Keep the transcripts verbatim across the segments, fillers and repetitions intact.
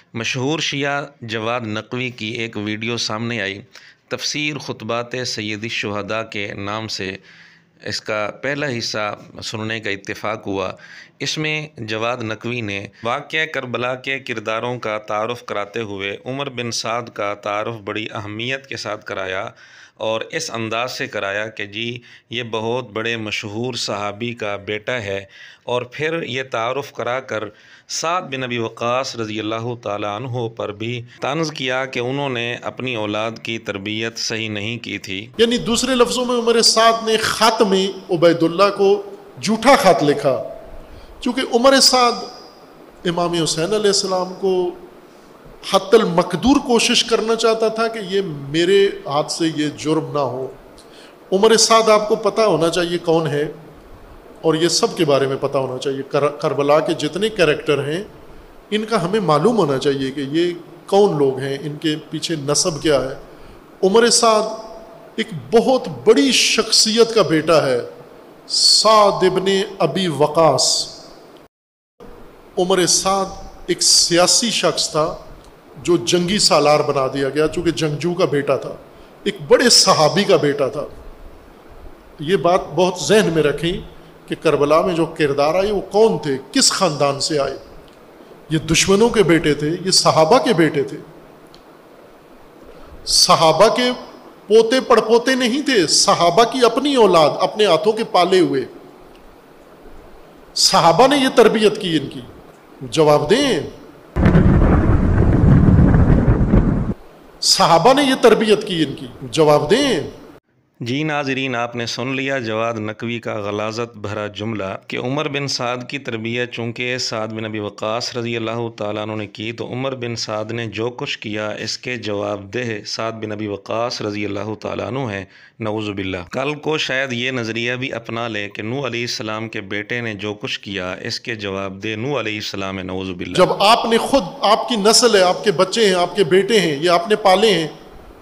مشہور شیعہ جواد نقوی کی ایک ویڈیو سامنے آئی۔ تفسیر خطبات سید الشہداء کے نام سے اس کا پہلا حصہ سننے کا اتفاق ہوا۔ اس میں جواد نقوی نے واقعہ کربلا کے کرداروں کا تعارف کراتے ہوئے عمر بن سعد کا تعارف بڑی اہمیت کے ساتھ کرایا اور اس انداز سے کرایا کہ جی یہ بہت بڑے مشہور صحابی کا بیٹا ہے، اور پھر یہ تعارف کرا کر سعد بن ابی وقاص رضی اللہ تعالیٰ عنہ پر بھی طنز کیا کہ انہوں نے اپنی اولاد کی تربیت صحیح نہیں کی تھی۔ یعنی دوسرے لفظوں میں عمر سعد نے خط میں عبید اللہ کو جھوٹا خط لکھا، چونکہ عمر سعد امام حسین علیہ السلام کو حتی المقدور کوشش کرنا چاہتا تھا کہ یہ میرے ہاتھ سے یہ جرم نہ ہو۔ عمر سعد آپ کو پتہ ہونا چاہیے کون ہے، اور یہ سب کے بارے میں پتہ ہونا چاہیے۔ کربلا کے جتنے کریکٹر ہیں ان کا ہمیں معلوم ہونا چاہیے کہ یہ کون لوگ ہیں، ان کے پیچھے نسب کیا ہے۔ عمر سعد ایک بہت بڑی شخصیت کا بیٹا ہے، سعد ابن ابی وقاص۔ عمر سعد ایک سیاسی شخص تھا جو جنگی سالار بنا دیا گیا، چونکہ جنگجو کا بیٹا تھا، ایک بڑے صحابی کا بیٹا تھا۔ یہ بات بہت ذہن میں رکھیں کہ کربلا میں جو کردار آئے وہ کون تھے، کس خاندان سے آئے۔ یہ دشمنوں کے بیٹے تھے، یہ صحابہ کے بیٹے تھے، صحابہ کے پوتے پڑپوتے نہیں تھے، صحابہ کی اپنی اولاد، اپنے ہاتھوں کے پالے ہوئے۔ صحابہ نے یہ تربیت کی ان کی، جواب دیں۔ صحابہ نے یہ تربیت کی ان کی، جواب دیں۔ جی ناظرین، آپ نے سن لیا جواد نقوی کا غلاظت بھرا جملہ کہ عمر بن سعد کی تربیت چونکہ سعد بن ابی وقاص رضی اللہ تعالیٰ عنہ نے کی، تو عمر بن سعد نے جو کچھ کیا اس کے جواب دہ سعد بن ابی وقاص رضی اللہ تعالیٰ عنہ ہیں، نعوذ باللہ۔ کل کو شاید یہ نظریہ بھی اپنا لے کہ نوح علیہ السلام کے بیٹے نے جو کچھ کیا اس کے جواب دہ نوح علیہ السلام ہے، نعوذ باللہ۔ جب آپ نے خود، آپ کی نسل ہے، آپ کے بچے ہیں، آپ کے بیٹے ہیں، یہ آپ نے پالے ہیں،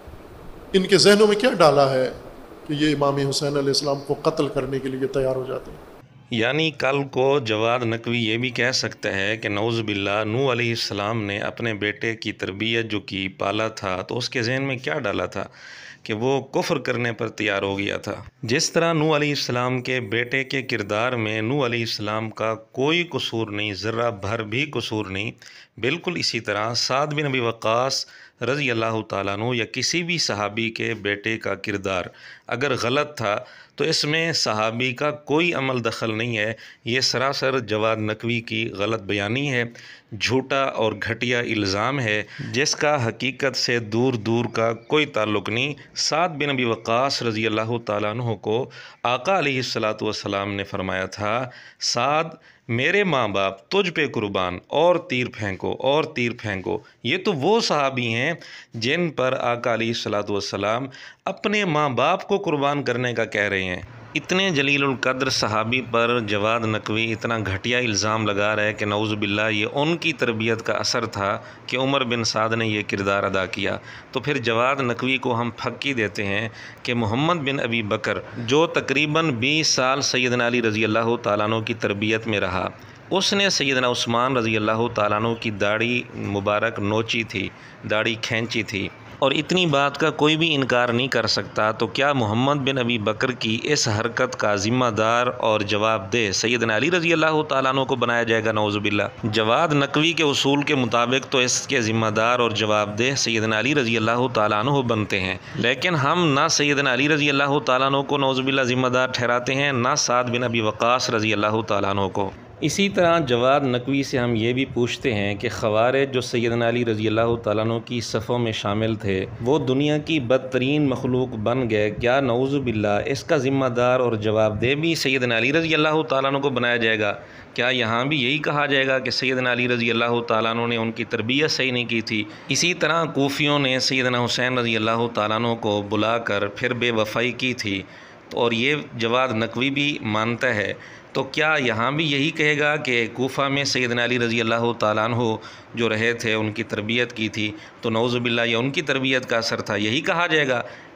ان کے ذہنوں میں کیا ڈالا ہے کہ یہ امام حسین علیہ السلام کو قتل کرنے کے لیے تیار ہو جاتے ہیں؟ یعنی کل کو جواد نقوی یہ بھی کہہ سکتا ہے کہ نعوذ باللہ نوح علیہ السلام نے اپنے بیٹے کی تربیت جو کی، پالا تھا، تو اس کے ذہن میں کیا ڈالا تھا کہ وہ کفر کرنے پر تیار ہو گیا تھا۔ جس طرح نوح علیہ السلام کے بیٹے کے کردار میں نوح علیہ السلام کا کوئی قصور نہیں، ذرہ بھر بھی قصور نہیں، بالکل اسی طرح سعد بن ابی وقاص رضی اللہ تعالیٰ عنہ یا کسی بھی صحابی کے بیٹے کا کردار اگر غلط تھا تو اس میں صحابی کا کوئی عمل دخل نہیں ہے۔ یہ سراسر جواد نقوی کی غلط بیانی ہے، جھوٹا اور گھٹیا الزام ہے جس کا حقیقت سے دور دور کا کوئی تعلق نہیں۔ سعد بن ابی وقاص رضی اللہ تعالیٰ عنہ کو آقا علیہ الصلاۃ والسلام نے فرمایا تھا، سعد میرے ماں باپ تجھ پہ قربان، اور تیر پھینکو اور تیر پھینکو۔ یہ تو وہ صحابی ہیں جن پر آقا علیہ الصلاۃ والسلام اپنے ماں باپ کو قربان کرنے کا کہہ رہے ہیں۔ اتنے جلیل القدر صحابی پر جواد نقوی اتنا گھٹیا الزام لگا رہا ہے کہ نعوذ باللہ یہ ان کی تربیت کا اثر تھا کہ عمر بن سعد نے یہ کردار ادا کیا۔ تو پھر جواد نقوی کو ہم پھکی دیتے ہیں کہ محمد بن ابی بکر جو تقریباً بیس سال سیدنا علی رضی اللہ تعالیٰ عنہ کی تربیت میں رہا، اس نے سیدنا عثمان رضی اللہ تعالیٰ عنہ کی داڑھی مبارک نوچی تھی، داڑھی کھینچی تھی، اور اتنی بات کا کوئی بھی انکار نہیں کر سکتا۔ تو کیا محمد بن ابی بکر کی اس حرکت کا ذمہ دار اور جواب دہ سیدنا علی رضی اللہ تعالیٰ عنہ کو بنایا جائے گا؟ نعوذ باللہ۔ جواد نقوی کے اصول کے مطابق تو اس کے ذمہ دار اور جواب دہ سیدنا علی رضی اللہ تعالیٰ عنہ بنتے ہیں، لیکن ہم نہ سیدنا علی رضی اللہ تعالیٰ عنہ کو نعوذ باللہ ذمہ دار ٹھہراتے ہیں، نہ سعد بن ابی وقاص رضی اللہ تعالیٰ عنہ کو۔ اسی طرح جواد نقوی سے ہم یہ بھی پوچھتے ہیں کہ خوارج جو سیدنا علی رضی اللہ تعالیٰ عنہ کی صفوں میں شامل تھے وہ دنیا کی بدترین مخلوق بن گئے، کیا نعوذ باللہ اس کا ذمہ دار اور جواب دہ بھی سیدنا علی رضی اللہ تعالیٰ عنہ کو بنایا جائے گا؟ کیا یہاں بھی یہی کہا جائے گا کہ سیدنا علی رضی اللہ تعالیٰ عنہ نے ان کی تربیت صحیح نہیں کی تھی؟ اسی طرح کوفیوں نے سیدنا حسین رضی اللہ تعالیٰ عنہ کو بلا کر پھر بے وفائی کی تھی، اور یہ جواد نقوی بھی مانتا ہے۔ تو کیا یہاں بھی یہی کہے گا کہ کوفہ میں سیدنا علی رضی اللہ تعالیٰ عنہ جو رہے تھے ان کی تربیت کی تھی، تو نعوذ باللہ یہ ان کی تربیت کا اثر تھا، یہی کہا جائے گا؟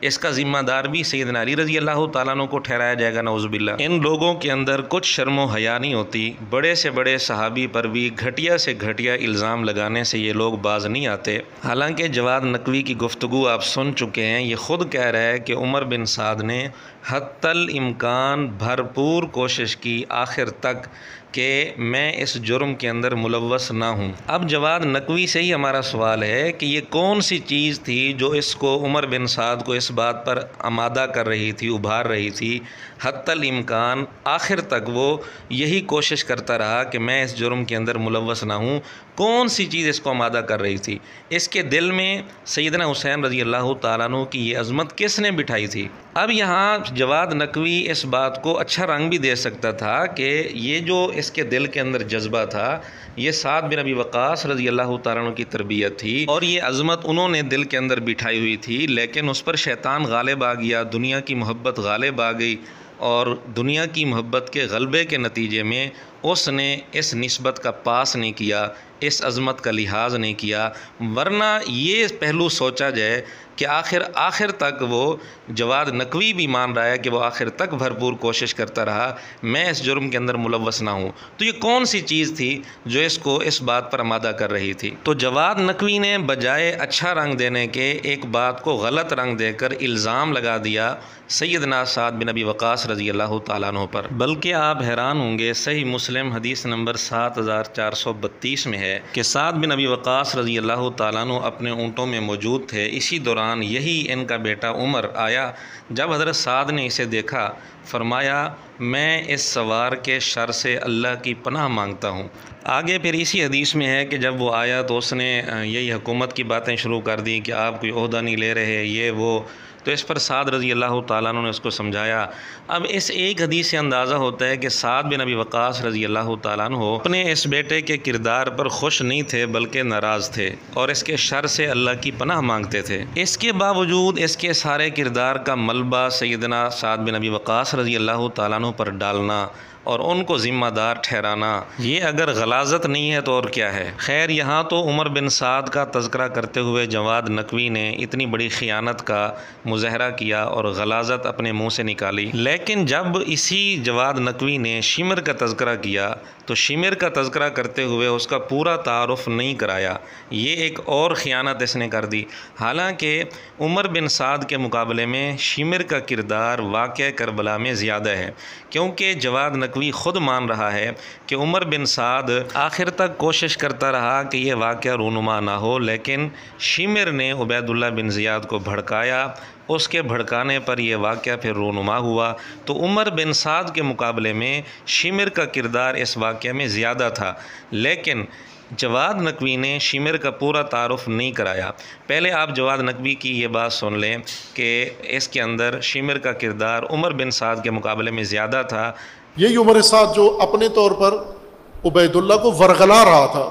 اس کا ذمہ دار بھی سیدنا علی رضی اللہ تعالیٰ عنہ کو ٹھہرایا جائے گا نعوذ باللہ۔ ان لوگوں کے اندر کچھ شرم و حیا نہیں ہوتی، بڑے سے بڑے صحابی پر بھی گھٹیا سے گھٹیا الزام لگانے سے یہ لوگ باز نہیں آتے۔ حالانکہ جواد نقوی کی گفتگو آپ سن چکے ہیں، یہ خود کہہ رہا ہے کہ عمر بن سعد نے حتی الامکان بھرپور کوشش کی آخر تک کہ میں اس جرم کے اندر ملوث نہ ہوں۔ اب جواد نقوی سے ہی ہمارا سوال ہے کہ یہ کون سی چیز تھی جو اس کو عمر بن سعد کو اس بات پر آمادہ کر رہی تھی، ابھار رہی تھی، حتی الامکان آخر تک وہ یہی کوشش کرتا رہا کہ میں اس جرم کے اندر ملوث نہ ہوں۔ کون سی چیز اس کو آمادہ کر رہی تھی؟ اس کے دل میں سیدنا حسین رضی اللہ تعالیٰ عنہ کی یہ عظمت کس نے بٹھائی تھی؟ اب یہاں جواد نقوی اس بات کو اچھا رنگ بھی دے سکتا تھا کہ یہ جو اس کے دل کے اندر جذبہ تھا، یہ سعد بن ابی وقاص رضی اللہ تعالیٰ عنہ کی تربیت تھی اور یہ عظمت انہوں نے دل کے اندر بٹھائی ہوئی تھی، لیکن اس پر شیطان غالب آ گیا، دنیا کی محبت غالب آ گئی، اور دنیا کی محبت کے غلبے کے نتیجے میں اس نے اس نسبت کا پاس نہیں کیا، اس عظمت کا لحاظ نہیں کیا۔ ورنہ یہ پہلو سوچا جائے کہ آخر آخر تک وہ جواد نقوی بھی مان رہا ہے کہ وہ آخر تک بھرپور کوشش کرتا رہا میں اس جرم کے اندر ملوث نہ ہوں، تو یہ کون سی چیز تھی جو اس کو اس بات پر آمادہ کر رہی تھی؟ تو جواد نقوی نے بجائے اچھا رنگ دینے کے ایک بات کو غلط رنگ دے کر الزام لگا دیا سیدنا سعد بن ابی وقاص رضی اللہ تعالیٰ عنہ پر۔ بلکہ آپ حیران ہوں گے، صحیح مسلم حدیث نمبر سات ہزار چار سو بتیس میں ہے کہ سعد بن ابی وقاص رضی اللہ تعالیٰ عنہ اپنے اونٹوں میں موجود تھے، اسی دوران یہی ان کا بیٹا عمر آیا۔ جب حضرت سعد نے اسے دیکھا، فرمایا میں اس سوار کے شر سے اللہ کی پناہ مانگتا ہوں۔ آگے پھر اسی حدیث میں ہے کہ جب وہ آیا تو اس نے یہی حکومت کی باتیں شروع کر دی کہ آپ کوئی عہدہ نہیں لے رہے، یہ وہ، تو اس پر سعد رضی اللہ تعالیٰ عنہ نے اس کو سمجھایا۔ اب اس ایک حدیث سے اندازہ ہوتا ہے کہ سعد بن ابی وقاص رضی اللہ تعالیٰ عنہ اپنے اس بیٹے کے کردار پر خوش نہیں تھے بلکہ ناراض تھے اور اس کے شر سے اللہ کی پناہ مانگتے تھے۔ اس کے باوجود اس کے سارے کردار کا ملبہ سیدنا سعد بن ابی وقاص رضی اللہ تعالیٰ عنہ پر ڈالنا اور ان کو ذمہ دار ٹھہرانا، یہ اگر غلاظت نہیں ہے تو اور کیا ہے؟ خیر، یہاں تو عمر بن سعد کا تذکرہ کرتے ہوئے جواد نقوی نے اتنی بڑی خیانت کا مظاہرہ کیا اور غلاظت اپنے منہ سے نکالی، لیکن جب اسی جواد نقوی نے شمر کا تذکرہ کیا تو شمر کا تذکرہ کرتے ہوئے اس کا پورا تعارف نہیں کرایا، یہ ایک اور خیانت اس نے کر دی۔ حالانکہ عمر بن سعد کے مقابلے میں شمر کا کردار واقعہ کربلا میں زیادہ ہے، کیونکہ جواد نقوی خود مان رہا ہے کہ عمر بن سعد آخر تک کوشش کرتا رہا کہ یہ واقعہ رونما نہ ہو، لیکن شمر نے عبید اللہ بن زیاد کو بھڑکایا، اس کے بھڑکانے پر یہ واقعہ پھر رونما ہوا۔ تو عمر بن سعد کے مقابلے میں شمر کا کردار اس واقعہ میں زیادہ تھا، لیکن جواد نقوی نے شمر کا پورا تعارف نہیں کرایا۔ پہلے آپ جواد نقوی کی یہ بات سن لیں کہ اس کے اندر شمر کا کردار عمر بن سعد کے مقابلے میں زیادہ تھا۔ یہی عمر سعد جو اپنے طور پر عبید اللہ کو ورغلا رہا تھا،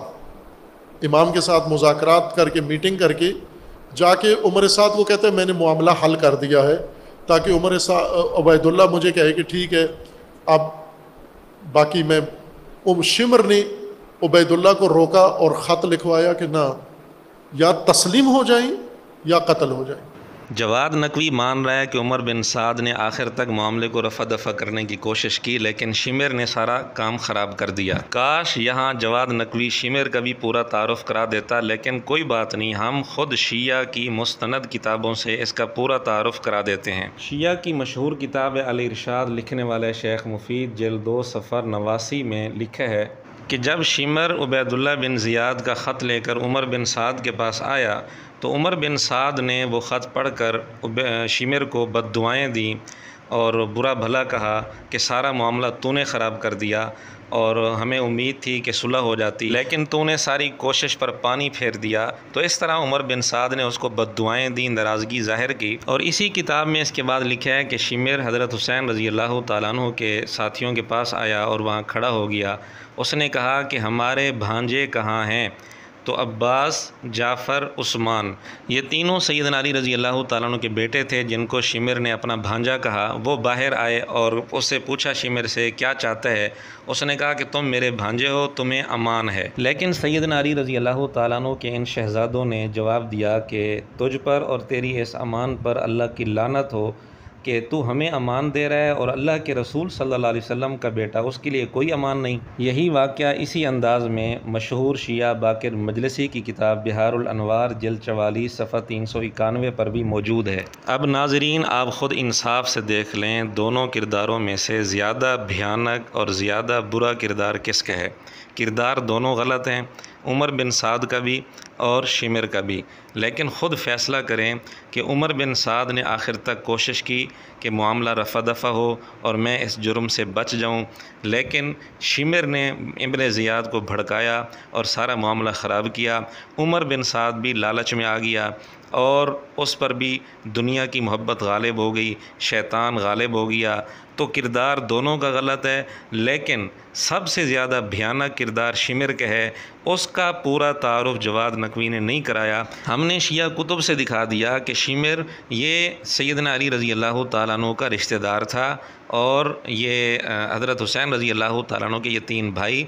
امام کے ساتھ مذاکرات کر کے، میٹنگ کر کے جا کے عمر سعد کو کہتے ہیں میں نے معاملہ حل کر دیا ہے، تاکہ عمر سعد عبید اللہ مجھے کہے کہ ٹھیک ہے اب باقی میں۔ شمر نے عبید اللہ کو روکا اور خط لکھوایا کہ نہ، یا تسلیم ہو جائیں یا قتل ہو جائیں۔ جواد نقوی مان رہا ہے کہ عمر بن سعد نے آخر تک معاملے کو رفع دفع کرنے کی کوشش کی، لیکن شمر نے سارا کام خراب کر دیا۔ کاش یہاں جواد نقوی شمر کا بھی پورا تعارف کرا دیتا، لیکن کوئی بات نہیں، ہم خود شیعہ کی مستند کتابوں سے اس کا پورا تعارف کرا دیتے ہیں۔ شیعہ کی مشہور کتاب الارشاد لکھنے والے شیخ مفید جلد دو صفحہ نواسی میں لکھا ہے کہ جب شمر عبید اللہ بن زیاد کا خط لے کر عمر بن سعد کے پاس آیا تو عمر بن سعد نے وہ خط پڑھ کر شمر کو بد دعائیں دیں اور برا بھلا کہا کہ سارا معاملہ تو نے خراب کر دیا اور ہمیں امید تھی کہ صلح ہو جاتی، لیکن تو نے ساری کوشش پر پانی پھیر دیا۔ تو اس طرح عمر بن سعد نے اس کو بد دعائیں دیں، ناراضگی ظاہر کی۔ اور اسی کتاب میں اس کے بعد لکھا ہے کہ شمر حضرت حسین رضی اللہ تعالیٰ عنہ کے ساتھیوں کے پاس آیا اور وہاں کھڑا ہو گیا۔ اس نے کہا کہ ہمارے بھانجے کہاں ہیں؟ تو عباس، جعفر، عثمان، یہ تینوں سیدنا علی رضی اللہ تعالیٰ عنہ کے بیٹے تھے جن کو شمر نے اپنا بھانجا کہا۔ وہ باہر آئے اور اس سے پوچھا شمر سے کیا چاہتا ہے؟ اس نے کہا کہ تم میرے بھانجے ہو، تمہیں امان ہے۔ لیکن سیدنا علی رضی اللہ تعالیٰ عنہ کے ان شہزادوں نے جواب دیا کہ تجھ پر اور تیری اس امان پر اللہ کی لعنت ہو کہ تو ہمیں امان دے رہا ہے اور اللہ کے رسول صلی اللہ علیہ وسلم کا بیٹا، اس کے لیے کوئی امان نہیں۔ یہی واقعہ اسی انداز میں مشہور شیعہ باقر مجلسی کی کتاب بہار الانوار جلد چوالیس صفحہ تین سو اکانوے پر بھی موجود ہے۔ اب ناظرین آپ خود انصاف سے دیکھ لیں دونوں کرداروں میں سے زیادہ بھیانک اور زیادہ برا کردار کس کا ہے۔ کردار دونوں غلط ہیں، عمر بن سعد کا بھی اور شمر کا بھی، لیکن خود فیصلہ کریں کہ عمر بن سعد نے آخر تک کوشش کی کہ معاملہ رفع دفع ہو اور میں اس جرم سے بچ جاؤں، لیکن شمر نے ابن زیاد کو بھڑکایا اور سارا معاملہ خراب کیا۔ عمر بن سعد بھی لالچ میں آ گیا اور اس پر بھی دنیا کی محبت غالب ہو گئی، شیطان غالب ہو گیا۔ تو کردار دونوں کا غلط ہے، لیکن سب سے زیادہ بھیانک کردار شمر کا ہے۔ اس کا پورا تعارف جواد نقوی نے نہیں کرایا۔ ہم نے شیعہ کتب سے دکھا دیا کہ شمر یہ سیدنا علی رضی اللہ تعالیٰ عنہ کا رشتہ دار تھا اور یہ حضرت حسین رضی اللہ تعالیٰ عنہ کے یہ تین بھائی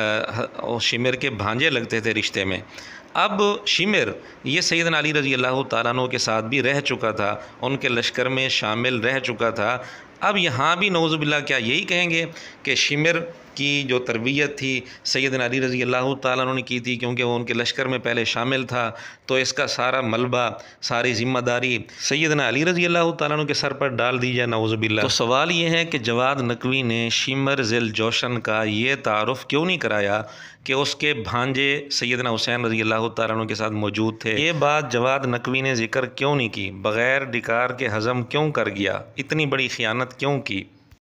شمر کے بھانجے لگتے تھے رشتے میں۔ اب شمر یہ سیدنا علی رضی اللہ تعالیٰ عنہ کے ساتھ بھی رہ چکا تھا، ان کے لشکر میں شامل رہ چکا تھا۔ اب یہاں بھی نعوذ باللہ کیا یہی کہیں گے کہ شمر کی جو تربیت تھی سیدنا علی رضی اللہ تعالیٰ عنہ نے کی تھی کیونکہ وہ ان کے لشکر میں پہلے شامل تھا، تو اس کا سارا ملبہ، ساری ذمہ داری سیدنا علی رضی اللہ تعالیٰ عنہ کے سر پر ڈال دی جائے نعوذ باللہ۔ تو سوال یہ ہے کہ جواد نقوی نے شمر ذی الجوشن کا یہ تعارف کیوں نہیں کرایا کہ اس کے بھانجے سیدنا حسین رضی اللہ تعالیٰ عنہ کے ساتھ موجود تھے؟ یہ بات جواد نقوی نے ذکر کیوں نہیں کی؟ بغیر ڈکار کے ہضم کیوں کر گیا؟ اتنی بڑی خیانت کیوں کی؟